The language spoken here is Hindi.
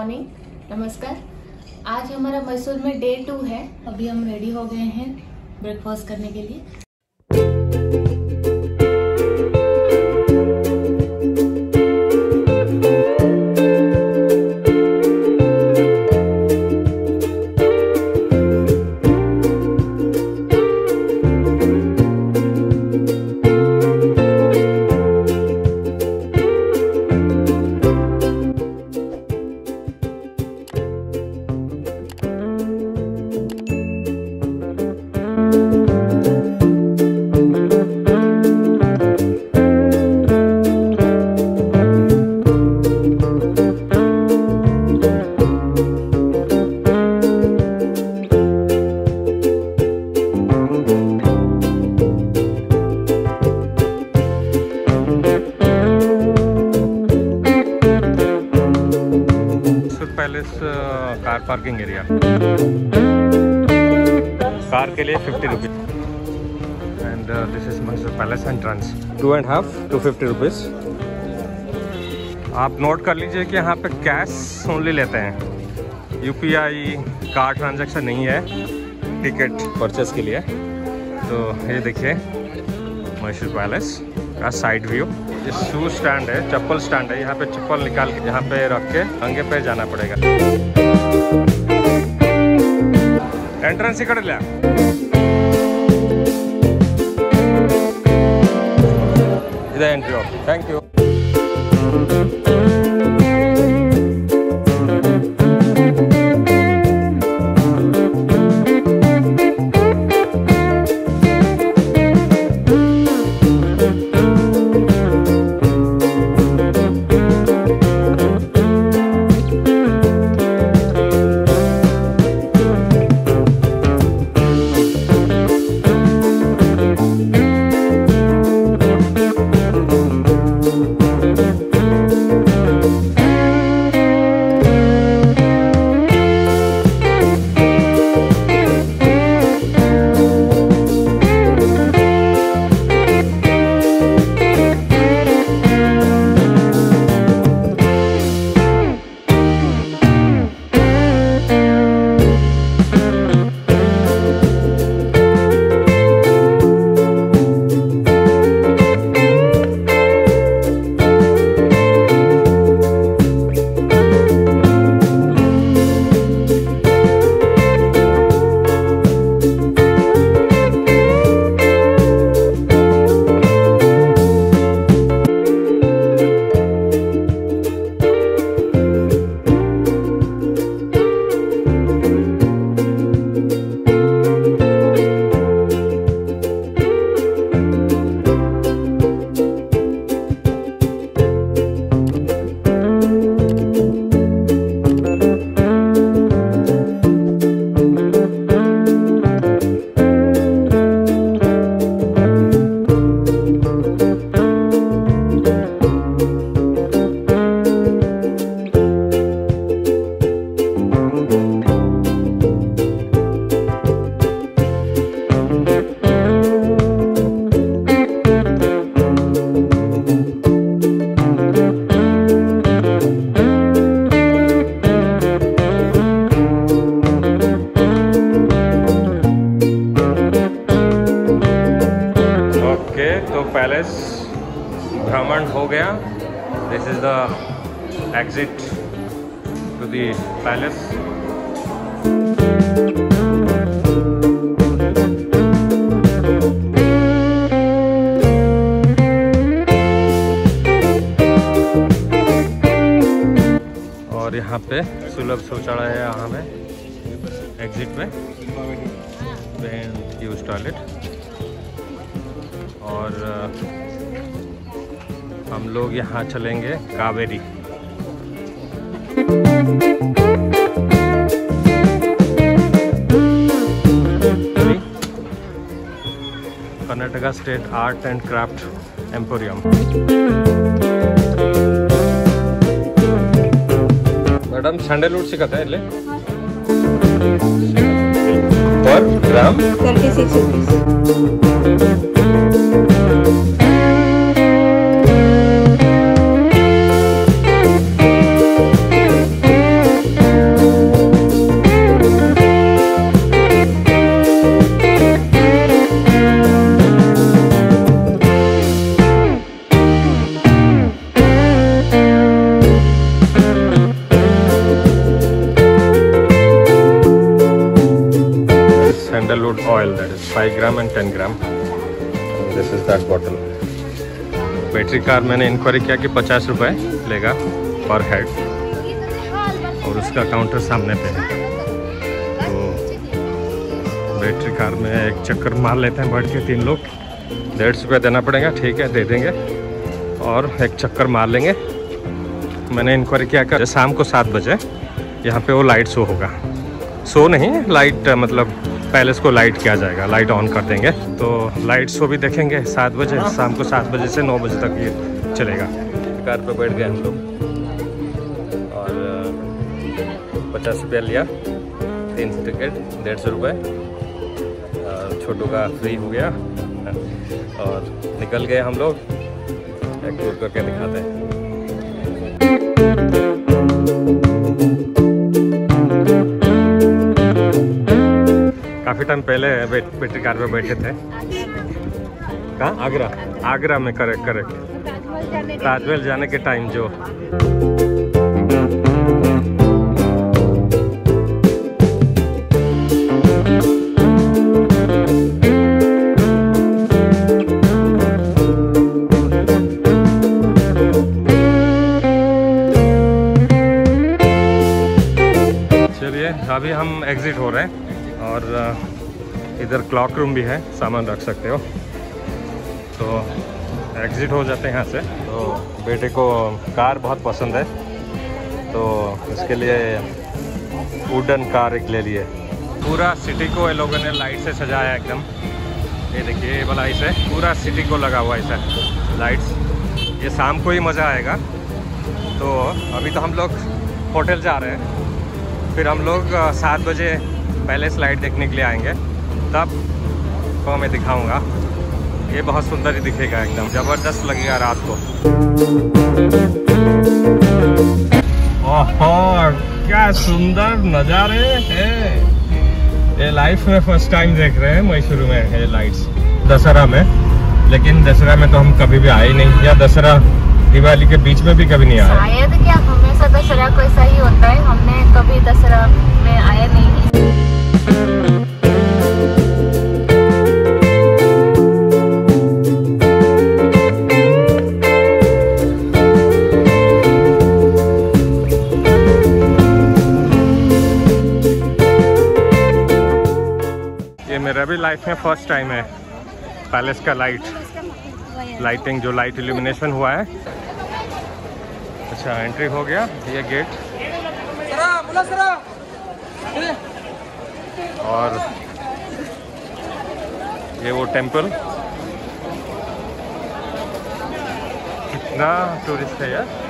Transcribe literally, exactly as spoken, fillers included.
मॉर्निंग, नमस्कार। आज हमारा मैसूर में डे टू है। अभी हम रेडी हो गए हैं ब्रेकफास्ट करने के लिए। Palace car parking area, car के लिए fifty rupees and this is Mysore palace entrance. Two and half two fifty rupees. आप नोट कर लीजिए कि यहाँ पे कैश ओनली लेते हैं, यूपीआई कार्ड ट्रांजैक्शन नहीं है टिकट परचेस के लिए। तो ये देखिए मैसूर पैलेस का साइड व्यू। ये शू स्टैंड है, चप्पल स्टैंड है। यहाँ पे चप्पल निकाल के यहाँ पे रख के आगे पे जाना पड़ेगा। एंट्रेंस इकड़ लिया। इधर एंट्री हो। Thank you. तो पैलेस भ्रमण हो गया। This is the exit to the palace. और यहाँ पे सुलभ शौचालय है। यहाँ में एग्जिट में यूज टॉयलेट। और हम लोग यहाँ चलेंगे Kaveri. Karnataka state art and craft emporium. Madam sandalwood सिखाता है ले per gram thirty six rupees. Oil, that is five gram and ten gram. This is that bottle. Battery car मैंने इंक्वायरी किया कि पचास रुपये लेगा पर हेड, और उसका काउंटर सामने पे है। तो बैटरी कार में एक चक्कर मार लेते हैं बैठ के तीन लोग, डेढ़ सौ रुपये देना पड़ेगा, ठीक है दे देंगे, और एक चक्कर मार लेंगे। मैंने इंक्वायरी किया कि शाम को सात बजे यहाँ पे वो लाइट शो होगा, शो नहीं लाइट मतलब पैलेस को लाइट किया जाएगा, लाइट ऑन कर देंगे। तो लाइट शो भी देखेंगे सात बजे, शाम को सात बजे से नौ बजे तक ये चलेगा। कार पे बैठ गए हम लोग और पचास रुपया लिया, तीन सौ टिकट, डेढ़ सौ रुपये, छोटू का फ्री हो गया और निकल गए हम लोग। एक टूर करके दिखाते हैं। काफ़ी टाइम पहले बैटरी कार में बैठे थे। कहाँ? आगरा। आगरा में करेक्ट करेक्ट ताजमहल जाने के टाइम जो अभी हम एग्जिट हो रहे हैं और इधर क्लॉक रूम भी है, सामान रख सकते हो। तो एग्जिट हो जाते हैं यहाँ से। तो बेटे को कार बहुत पसंद है तो इसके लिए वुडन कार एक ले लिए। पूरा सिटी को ये लोगों ने लाइट से सजाया एकदम। ये देखिए ये वाला ऐसे पूरा सिटी को लगा हुआ ऐसा लाइट्स। ये शाम को ही मज़ा आएगा। तो अभी तो हम लोग होटल जा रहे हैं, फिर हम लोग सात बजे पैलेस लाइट देखने के लिए आएंगे, तब को मैं दिखाऊंगा। ये बहुत सुंदर ही दिखेगा, एकदम ज़बरदस्त लगेगा रात को। ओह क्या सुंदर नज़ारे हैं। ये लाइफ में फर्स्ट टाइम देख रहे हैं मैसूर में ये लाइट्स, दशहरा में। लेकिन दशहरा में तो हम कभी भी आए नहीं, या दशहरा दिवाली के बीच में भी कभी नहीं आए। शायद क्या हमेशा दशहरा को ऐसा ही होता है, हमने कभी दशहरा में आए नहीं। ये मेरा भी लाइफ में फर्स्ट टाइम है पैलेस का लाइट लाइटिंग, जो लाइट इल्यूमिनेशन हुआ है। अच्छा एंट्री हो गया, ये गेट और ये वो टेंपल। कितना टूरिस्ट है यार।